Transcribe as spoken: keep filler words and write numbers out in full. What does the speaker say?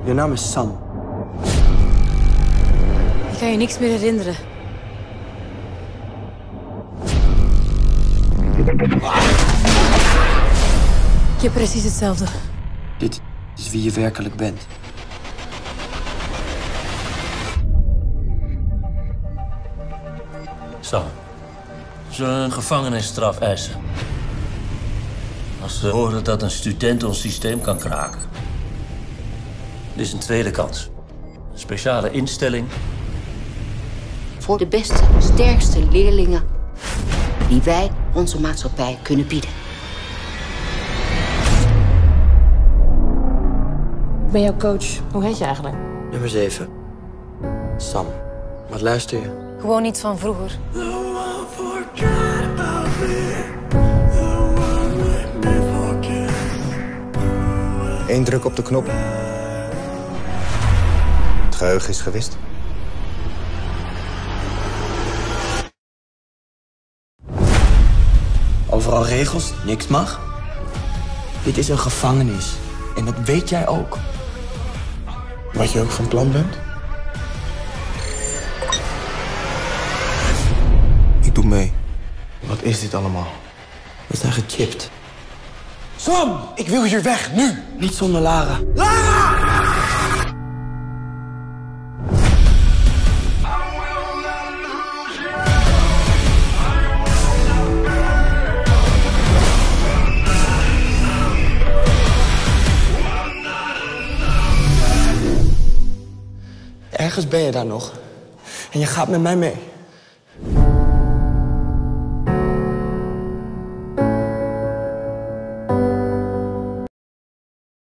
Je naam is Sam. Ik kan je niks meer herinneren. Ik heb precies hetzelfde. Dit is wie je werkelijk bent. Sam, ze een gevangenisstraf eisen. Als ze horen dat een student ons systeem kan kraken. Dit is een tweede kans. Een speciale instelling. Voor de beste, sterkste leerlingen die wij onze maatschappij kunnen bieden. Ik ben jouw coach. Hoe heet je eigenlijk? Nummer zeven. Sam. Wat luister je? Gewoon niet van vroeger. Eén druk op de knop. Het geheugen is gewist. Overal regels, niks mag. Dit is een gevangenis. En dat weet jij ook. Wat je ook van plan bent? Ik doe mee. Wat is dit allemaal? We zijn gechipt. Sam! Ik wil hier weg, nu! Niet zonder Lara. Ergens ben je daar nog. En je gaat met mij mee.